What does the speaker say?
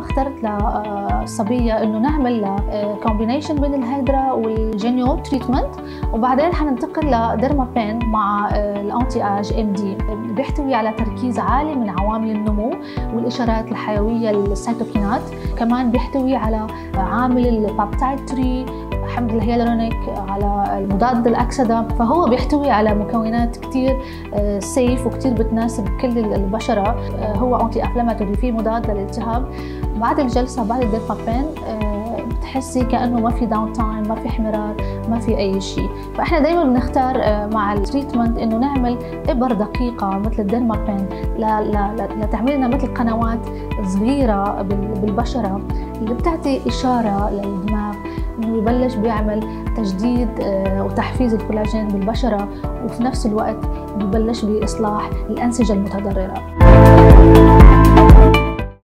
اخترت للصبيه انه نعمل كومبينيشن بين الهيدرا والجينيو تريتمنت، وبعدين حننتقل لديرمابين مع الانتي اج ام دي. بيحتوي على تركيز عالي من عوامل النمو والاشارات الحيويه للسيتوكينات، كمان بيحتوي على عامل البابتايد تري، حمض الهيالورونيك، على المضاد الأكسدة، فهو بيحتوي على مكونات كتير سيف وكتير بتناسب كل البشرة. هو أنتي أنفلاماتوري، فيه مضاد للالتهاب. بعد الجلسة بعد الديرمابين بتحسي كأنه ما في داون تايم، ما في احمرار، ما في أي شيء. فإحنا دايما بنختار مع التريتمنت إنه نعمل إبر دقيقة مثل الديرمابين لتعمل لنا مثل قنوات صغيرة بالبشرة اللي بتعطي إشارة للدماغ إنه يبلش بيعمل تجديد وتحفيز الكولاجين بالبشرة، وفي نفس الوقت بيبلش بإصلاح الأنسجة المتضررة.